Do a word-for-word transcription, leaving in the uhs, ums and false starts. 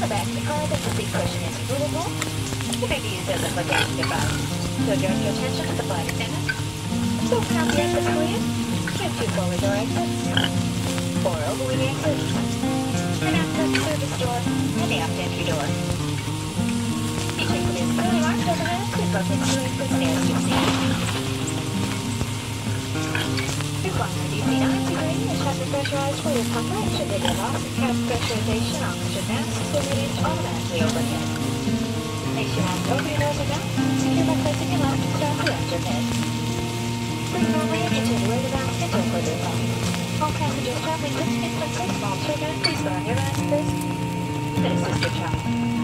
the back of the car, the seat cushion is removable. It may be used as a luggage device. So direct your attention to the flight attendant. So count the exits for you. You have two forward door exits, four overwing exits, an access service door, and the aft entry door. You check with this early mark doesn't have to locate the exit stairs to see. Your clock to D C nine is ready and traffic pressurized for your comfort. Should there be a loss of cabin pressurization, oxygen masks will be ranged automatically overhead. Place your mask over your nose and mouth, secure by placing your left strap around your head. Bring normally into the right mask until further help. All passengers traveling with infants and small children, please put on your mask first. Then assist your child.